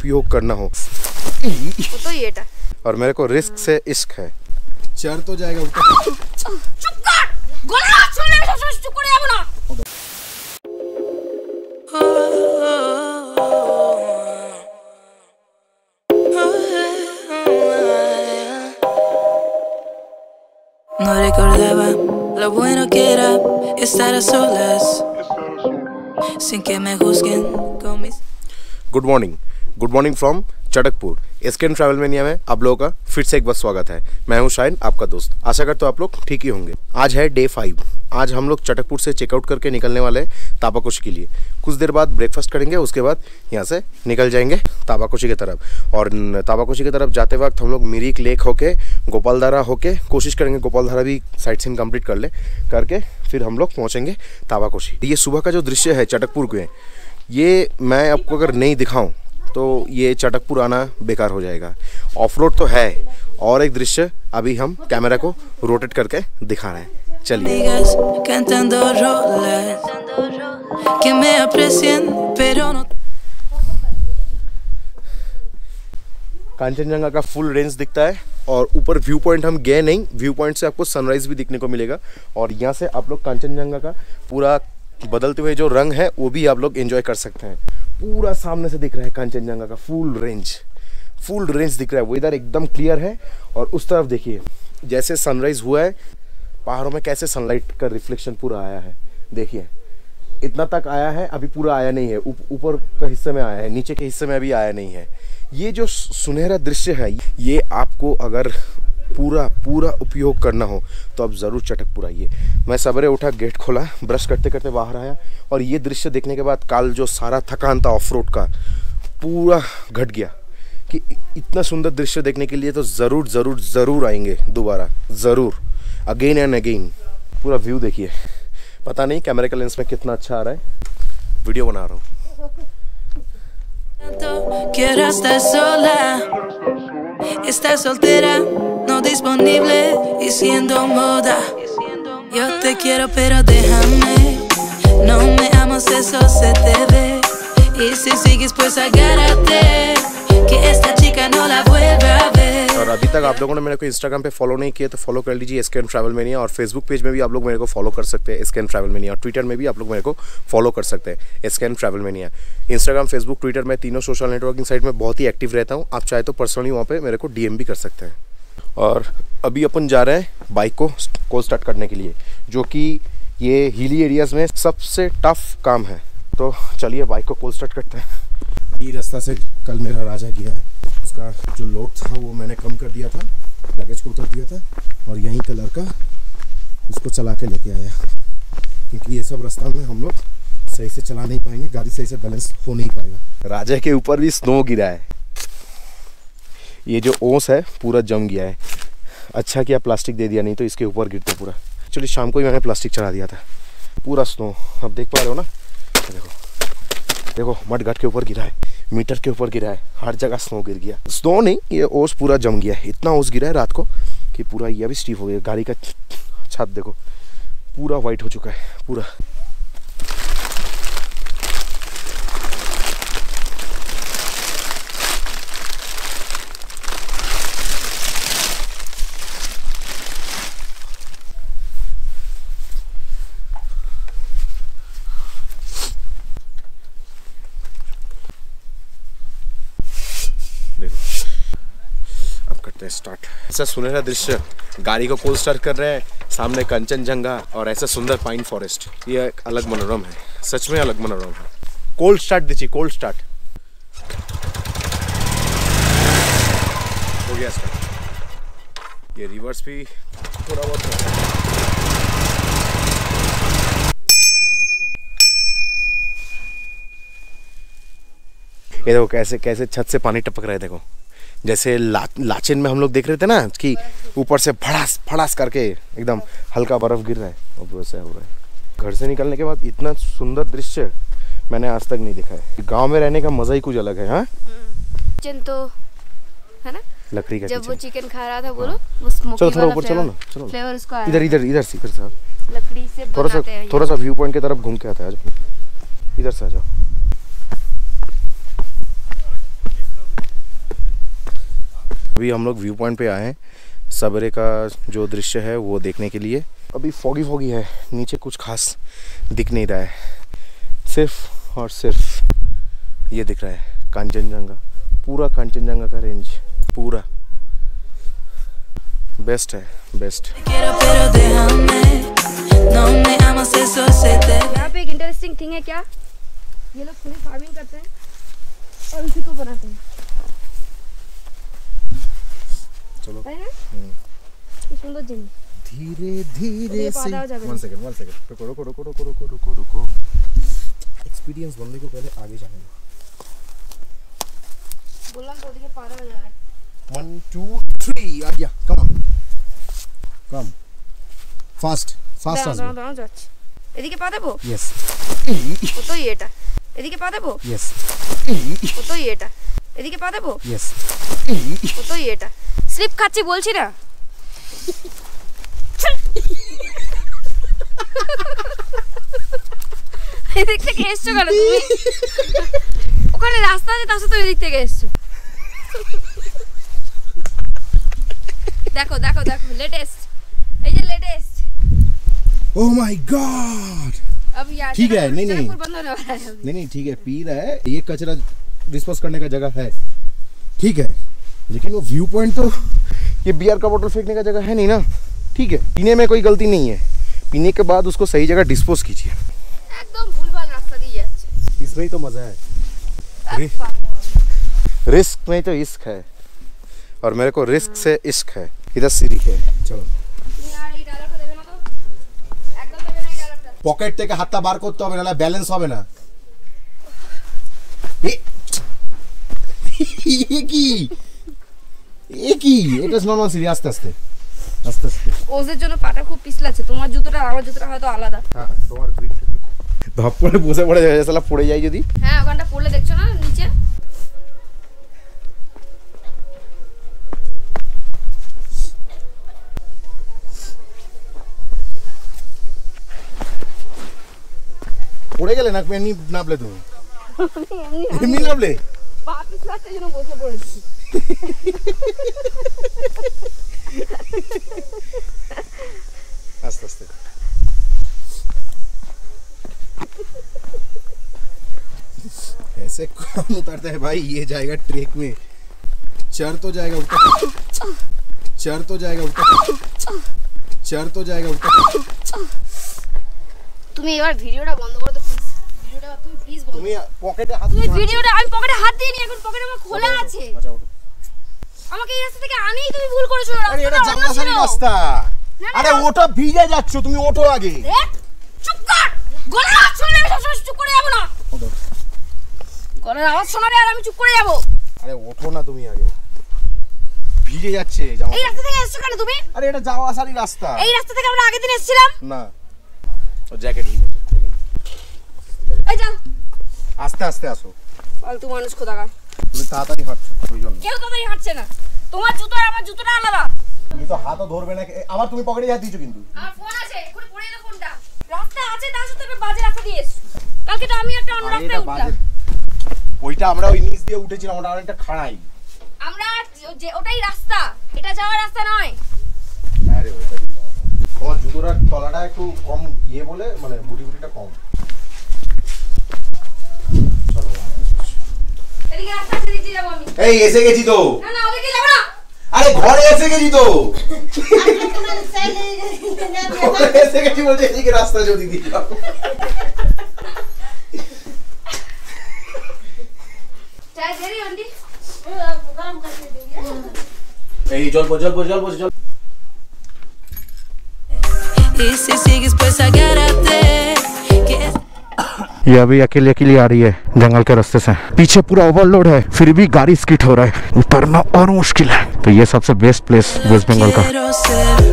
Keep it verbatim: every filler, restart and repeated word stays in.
उपयोग करना हो वो तो ये था। और मेरे को रिस्क से इश्क है। चढ़ तो जाएगा ऊपर। चुप कर, गोला छोड़ने में सब चुप कर जा बना। No recordaba lo bueno que era estar a solas sin que me juzguen con mis। Good morning, good morning from Chatakpur. SKN travel mania में आप लोगों का फिर से एक बार स्वागत है। मैं हूं शाइन, आपका दोस्त। आशा करता हूं आप लोग ठीक ही होंगे। आज है डे फाइव। आज हम लोग चटकपुर से चेकआउट करके निकलने वाले हैं ताबाकोशी के लिए। कुछ देर बाद ब्रेकफास्ट करेंगे, उसके बाद यहाँ से निकल जाएंगे ताबाकोशी की तरफ। और ताबाकोशी की तरफ जाते वक्त हम लोग मिरिक लेक होके गोपालधारा होके कोशिश करेंगे गोपालधारा भी साइट सीन कंप्लीट कर ले करके फिर हम लोग पहुँचेंगे ताबाकोशी। ये सुबह का जो दृश्य है चटकपुर के, ये मैं आपको अगर नहीं दिखाऊँ तो ये चटकपुर आना बेकार हो जाएगा। ऑफ रोड तो है, और एक दृश्य अभी हम कैमरा को रोटेट करके दिखा रहे हैं। चलिए। कांचनजंगा का फुल रेंज दिखता है और ऊपर व्यू पॉइंट हम गए नहीं, व्यू पॉइंट से आपको सनराइज भी दिखने को मिलेगा। और यहाँ से आप लोग कांचनजंगा का पूरा बदलते हुए जो रंग है वो भी आप लोग एंजॉय कर सकते हैं। पूरा सामने से दिख रहा है कांचनजंगा का फुल रेंज, फुल रेंज दिख रहा है। वेदर एकदम क्लियर है। और उस तरफ देखिए जैसे सनराइज हुआ है पहाड़ों में, कैसे सनलाइट का रिफ्लेक्शन पूरा आया है। देखिए इतना तक आया है, अभी पूरा आया नहीं है। ऊपर के हिस्से में आया है, नीचे के हिस्से में अभी आया नहीं है। ये जो सुनहरा दृश्य है, ये आपको अगर पूरा पूरा उपयोग करना हो तो आप ज़रूर चटकपुर आइए। मैं सवेरे उठा, गेट खोला, ब्रश करते करते बाहर आया और ये दृश्य देखने के बाद काल जो सारा थकान था ऑफ रोड का पूरा घट गया कि इतना सुंदर दृश्य देखने के लिए तो ज़रूर ज़रूर ज़रूर आएंगे दोबारा, ज़रूर, अगेन एंड अगेन। पूरा व्यू देखिए। पता नहीं कैमरे का लेंस में कितना अच्छा आ रहा है, वीडियो बना रहा हूँ। Quiero estar sola, estar soltera, no disponible y siendo moda. Yo te quiero pero déjame, no me amas, eso se te ve. Y si sigues pues agárrate, que esta chica no la vuelva a ver. और अभी तक आप लोगों ने मेरे को Instagram पे follow नहीं किया तो फॉलो कर लीजिए, एसकेएन ट्रैवल मेनिया। और फेसबुक पेज में भी आप लोग मेरे को फॉलो कर सकते हैं, एसकेएन ट्रैवल मेनिया। और ट्विटर में भी आप लोग मेरे को फॉलो कर सकते हैं, SKN travel mania. Instagram, Facebook, Twitter में तीनों सोशल नेटवर्किंग साइट में बहुत ही एक्टिव रहता हूँ। आप चाहे तो पर्सनली वहाँ पे मेरे को डीएम भी कर सकते हैं। और अभी अपन जा रहे हैं बाइक को कोल्ड स्टार्ट करने के लिए, जो कि ये हिली एरियाज़ में सबसे टफ काम है। तो चलिए बाइक को कोल्ड स्टार्ट करते हैं। ये रास्ता से कल मेरा राजा गया है, उसका जो लोड था वो मैंने कम कर दिया था, लगेज को उतर दिया था और यहीं का लड़का उसको चला के लेके आया, क्योंकि ये सब रास्ता में हम लोग सही से चला नहीं पाएंगे, गाड़ी सही से बैलेंस हो नहीं पाएगा। राजा के ऊपर भी स्नो गिरा है। ये जो ओस है पूरा जम गया है। अच्छा किया प्लास्टिक दे दिया, नहीं तो इसके ऊपर गिरते पूरा। एक्चुअली शाम को ही मैंने प्लास्टिक चढ़ा दिया था। पूरा स्नो आप देख पा रहे हो ना, देखो देखो मड घाट के ऊपर गिरा है, मीटर के ऊपर गिरा है, हर जगह स्नो गिर गया। स्नो नहीं, ये ओस पूरा जम गया है। इतना ओस गिरा है रात को कि पूरा ये भी स्टीफ हो गया। गाड़ी का छत देखो पूरा वाइट हो चुका है पूरा। स्टार्ट। ऐसा सुनहरा दृश्य, गाड़ी को कोल्ड स्टार्ट कर रहे हैं, सामने कंचनजंगा और ऐसा सुंदर पाइन फॉरेस्ट। ये एक अलग मनोरम है, सच में अलग मनोरम है। कोल्ड स्टार्ट दीजिए, कोल्ड स्टार्ट हो गया स्टार्ट। ये रिवर्स भी थोड़ा बहुत है। ये देखो कैसे कैसे छत से पानी टपक रहा है। देखो जैसे ला, लाचेन में हम लोग देख रहे थे ना कि ऊपर से फड़ास फड़ास करके एकदम हल्का बर्फ गिर रहा है, अब वैसा हो रहा है। घर से निकलने के बाद इतना सुंदर दृश्य मैंने आज तक नहीं देखा है। गांव में रहने का मजा ही कुछ अलग है। हाँ किचन तो है ना, लकड़ी का जब वो चिकन खा रहा था बोलो वो स्मोकी चलो थोड़ा ऊपर चलो ना, चलो फ्लेवर उसको आया। इधर इधर इधर सीकर साहब लकड़ी से थोड़ा सा थोड़ा सा व्यू पॉइंट की तरफ घूम के आता है। इधर से आ जाओ। अभी हम लोग व्यू पॉइंट पे आए हैं सवेरे का जो दृश्य है वो देखने के लिए। अभी फॉगी फॉगी है, नीचे कुछ खास दिख नहीं रहा है, सिर्फ और सिर्फ ये दिख रहा है कांचनजंगा, पूरा कांचनजंगा का रेंज पूरा बेस्ट है, बेस्ट। यहाँ पे एक इंटरेस्टिंग थिंग है, क्या ये लोग खुली फार्मिंग करते हैं और उसी को बनाते हैं। चलो सुंदर जिन धीरे धीरे से वन सेकंड वन सेकंड रुको रुको रुको रुको रुको रुको रुको एक्सपीरियंस बनने को पहले आगे जाने दो। बोललाम तो ओदिके पारा हो जाए। वन टू थ्री आ गया, come on come fast fast দাঁড়াও দাঁড়াও দাঁড়াও যাচ্ছে। এদিকে পা দেবো? यस কতই এটা? এদিকে পা দেবো? यस কতই এটা? এদিকে পা দেবো? यस কতই এটা? স্লিপ খাচ্ছি বলছি না। এদিক থেকে এসছো কেন তুমি? ওখানে রাস্তা আছে, তার সাথে এদিক থেকে এসছো। দেখো দেখো দেখো লেটেস্ট, এই যে লেটেস্ট। Oh my God. अब यार ठीक है, नहीं नहीं बंद होने वाला है। नहीं नहीं ठीक है, पी रहा है, ये कचरा डिस्पोज करने का जगह है, ठीक है, लेकिन वो व्यू पॉइंट तो ये बियर का बोतल फेंकने का जगह है नहीं ना। ठीक है, पीने में कोई गलती नहीं है, पीने के बाद उसको सही जगह डिस्पोज कीजिए। एकदम भूलभाल रास्ता দিয়ে যাচ্ছে, इसमें ही तो मजा है। रिस्क नहीं तो इश्क है, और मेरे को रिस्क से इश्क है। इधर सीढ़ी है, चलो। পকেট থেকে হাতটা বার করতে হবে, নাহলে ব্যালেন্স হবে না। এ কি এ কি এটা নরমাল সিরি, আস্তে আস্তে আস্তে আস্তে। ওদের জন্য পাটা খুব পিছলাচ্ছে, তোমার জুতোটা আর আমার জুতোটা হয়তো আলাদা। হ্যাঁ তোমার গ্রিপ ধপ করে বসে পড়ে যায়, শালা পড়ে যায় যদি। হ্যাঁ ওখানটা পড়লে দেখছো না নিচে। পড়ে গেলে না এমনি নামলে তুমি? এমনি নামলে? পা পিছলাচ্ছে জন্য বসে পড়েছি। আস্তে আস্তে ऐसे कौन उतरता है भाई, ये जाएगा ट्रेक में, चढ़ तो जाएगा ऊपर, चढ़ तो जाएगा ऊपर, चढ़ तो जाएगा ऊपर। তুমি এবার ভিডিওটা বন্ধ করো তো প্লিজ, ভিডিওটা তুমি প্লিজ বন্ধ। তুমি পকেটে হাত তুমি ভিডিওটা, আমি পকেটে হাত দিয়ে নি, এখন পকেটে আমার খোলা আছে। আচ্ছা ওঠো। আমাকে এই রাস্তা থেকে আনেই তুমি ভুল করেছো। আরে এটা জামাসারি রাস্তা, আরে ওটা ভিজে যাচ্ছ তুমি, ওঠো আগে। চুপ কর, গলার আওয়াজ শুনলে আমি সবসময় চুপ করে যাব না। ওঠো, গলার আওয়াজ শোনালে আর আমি চুপ করে যাব। আরে ওঠো না তুমি আগে, ভিজে যাচ্ছে জামা। এই রাস্তা থেকে এসছো কেন তুমি? আরে এটা জামাসারি রাস্তা। এই রাস্তা থেকে আমরা আগের দিন এসেছিলাম না ও জ্যাকেট ভিজে। এই যাও, আস্তে আস্তে আসো, ফালতু মানুষ খোদাকার। তুমি তাড়াতাড়ি হাঁটছো ওই জন্য। কেউ তাড়াতাড়ি হাঁটছে না, তোমার জুতো আর আমার জুতোটা আলাদা। তুমি তো হাতও ধরবে না, আবার তুমি পকেটে হাত দিয়েছো কিন্তু। আমার ফোন আছে, এক্ষুনি পড়ে গেল ফোনটা। রাস্তা আছে, তার সাথে একটা বাজে রাস্তা দিয়ে এসছো। কালকে তো আমি একটা অন্য রাস্তায় উঠলাম। ওইটা আমরা ওই নিচ দিয়ে উঠেছিলাম, ওটা অনেকটা খাড়াই। আমরা যে ওটাই রাস্তা, এটা যাওয়ার রাস্তা নয়। আরে ওটা কি তোমার জুতোটার তলাটা একটু কম ইয়ে বলে, মানে বুটি বুটিটা কম। এদিকে রাস্তা আছে, দিকে যাব আমি। এই এসে গেছি তো। না না ওদিকে যাব না। আরে ঘরে এসে গেছি তো। ঘরে এসে গেছি বলছে, এদিকে রাস্তা যদি দিই। চাই দেরি আন্টি। এই জল পো জল পো জল পো জল। Y si sigues pues agárrate que ये अभी अकेले अकेले आ रही है जंगल के रास्ते से, पीछे पूरा ओवरलोड है, फिर भी गाड़ी स्किड हो रहा है, उतरना और मुश्किल है। तो ये सबसे बेस्ट प्लेस वेस्ट बंगाल का। quiero ser